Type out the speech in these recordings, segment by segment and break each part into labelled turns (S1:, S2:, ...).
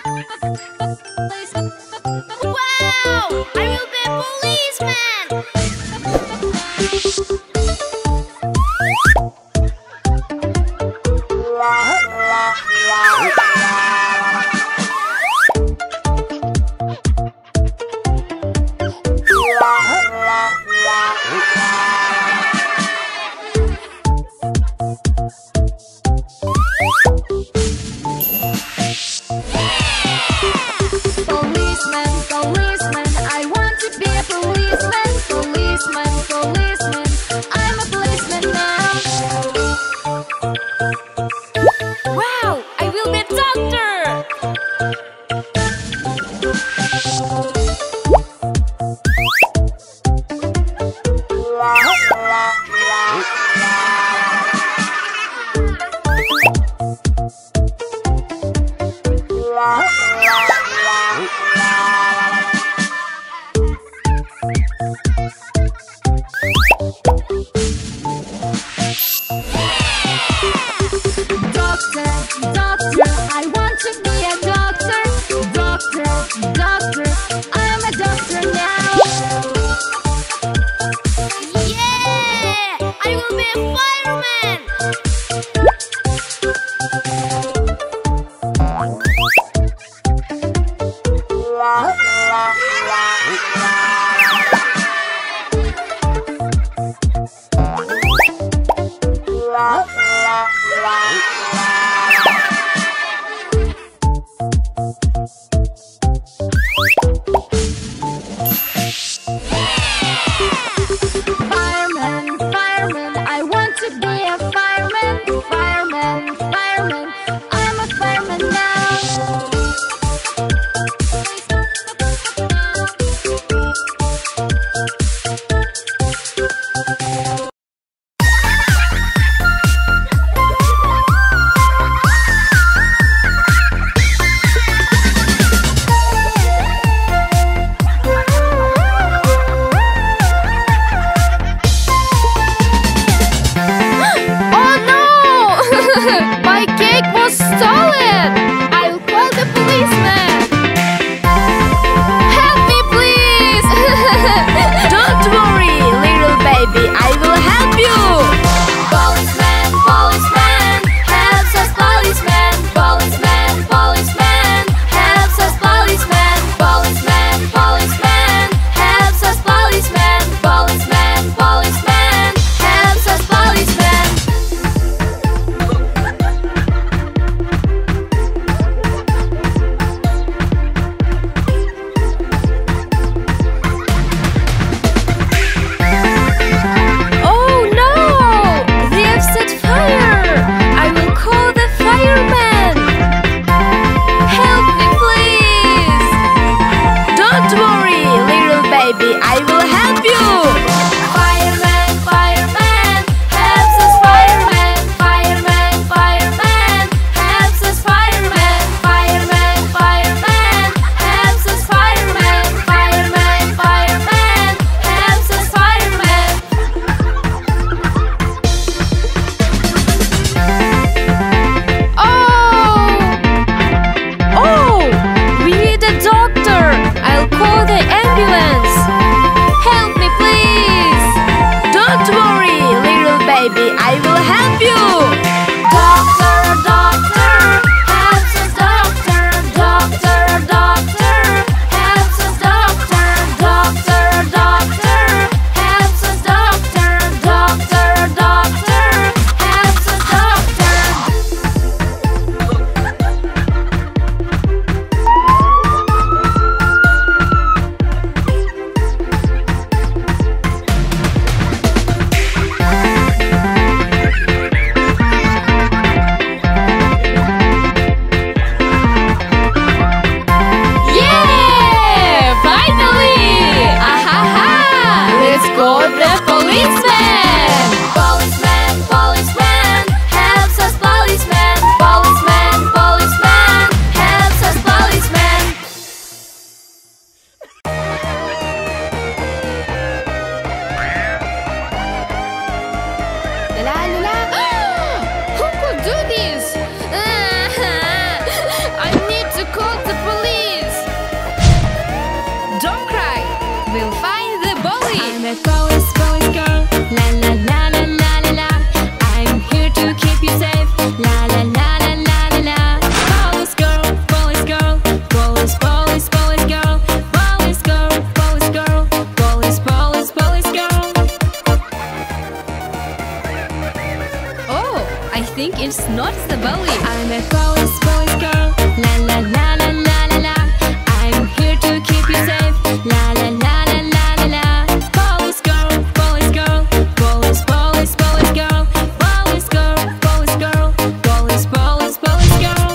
S1: Wow! I will be a policeman!
S2: Policeman, policeman, I want to be a policeman. Policeman, policeman, I'm a policeman now.
S1: Wow! I will be a doctor!
S2: Doctor, doctor, I want to be a doctor. Doctor, doctor, I'm a doctor now.
S1: Yeah! I will be a fireman!
S2: a police girl. La la la la la la la. I'm here to keep you safe. La la la la la la la. Police girl, police girl. Police, police, police girl. Police girl, police girl. Police, police, police girl. Oh, I think it's not the bully. I'm a police girl. La la la la la la la. I'm here to keep you safe. La la la la la la la. Police girl, police girl. Police, police, police girl. Police girl, police girl. Police, police, police girl.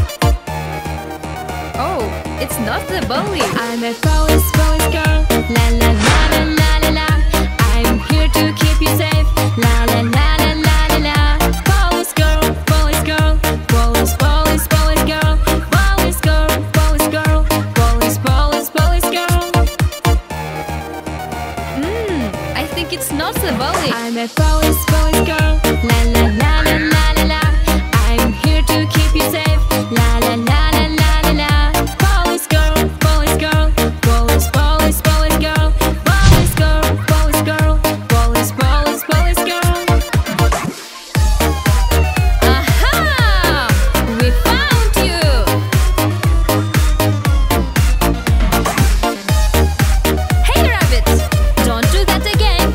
S2: Oh, it's not the bully. I'm a police girl. La la la la la la la. I'm here to keep you safe. La la la la la la la. Police girl, police girl. Police, police, police girl. Police girl, police girl. Police, police, police girl. I think it's not the bully. I'm a police girl. La la la la la la la. I'm here to keep you safe. La la la la la la la. Police girl, police girl. Police, police, police girl. Police girl, police girl. Police, police, police girl. Aha! We found you! Hey rabbit! Don't do that again!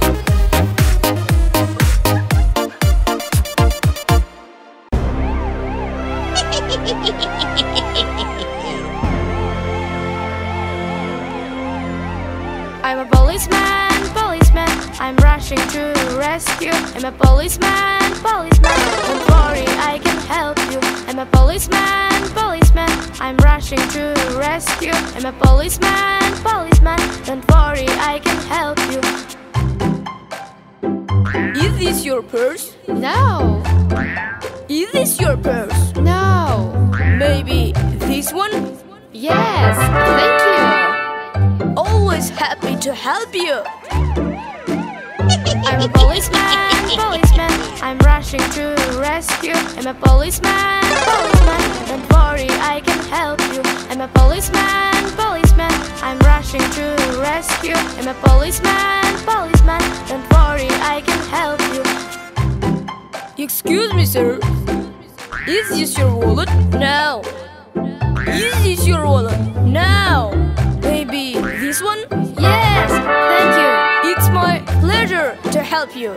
S2: I'm a policeman. I'm rushing to rescue. I'm a policeman. Don't worry, I can help you. I'm a policeman. I'm rushing to rescue. I'm a policeman. Don't worry, I can help you.
S1: Is this your purse?
S2: No,
S1: Is this your purse?
S2: no.
S1: Maybe this one?
S2: Yes, thank you.
S1: Always happy to help you.
S2: I'm a policeman. I'm rushing to rescue. I'm a policeman. Don't worry, I can help you. I'm a policeman. I'm rushing to rescue. I'm a policeman. Don't worry, I can help you.
S1: Excuse me, sir. Is this your wallet? No. Is this your wallet? No. Maybe this one?
S2: Yes, thank you.
S1: It's my pleasure to help you.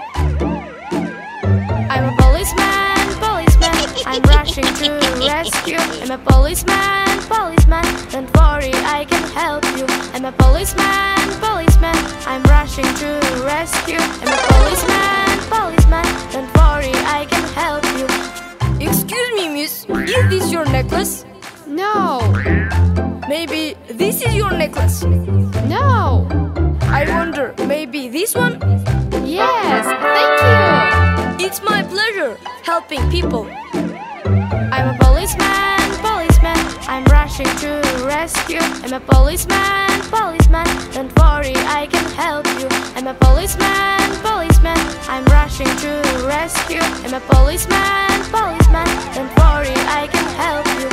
S2: I'm a policeman. I'm rushing to rescue. I'm a policeman. Don't worry, I can help you. I'm a policeman. I'm rushing to rescue. I'm a policeman. Don't worry, I can help you.
S1: Excuse me, miss. Is this your necklace?
S2: No,
S1: Maybe this is your necklace.
S2: no.
S1: I wonder, maybe this one?
S2: Yes, thank you.
S1: It's my pleasure helping people.
S2: I'm a policeman. I'm rushing to rescue. I'm a policeman. Don't worry, I can help you. I'm a policeman. I'm rushing to rescue. I'm a policeman. Don't worry, I can help you.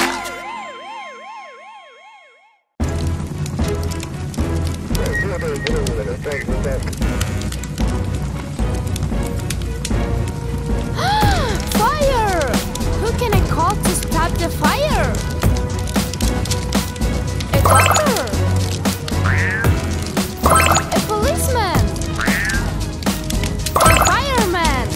S2: Fire! Who can I call to stop the fire? A doctor? A policeman? A fireman?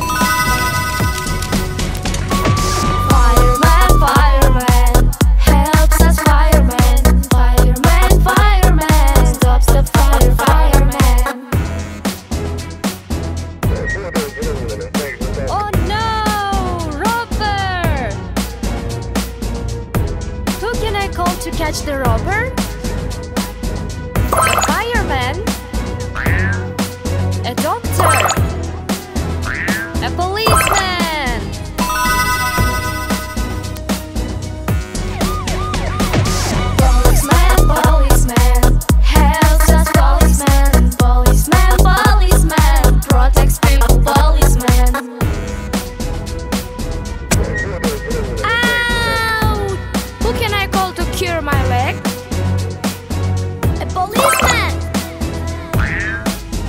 S2: Fireman, fireman, helps us fireman. Fireman, fireman, stops the fire, fireman. Oh no! Robber! Who can I call to catch the robber? A fireman? A doctor? A policeman? Policeman, policeman, helps us policeman. Policeman, policeman, protects people, policeman. Ow! Who can I call to cure my leg? A policeman.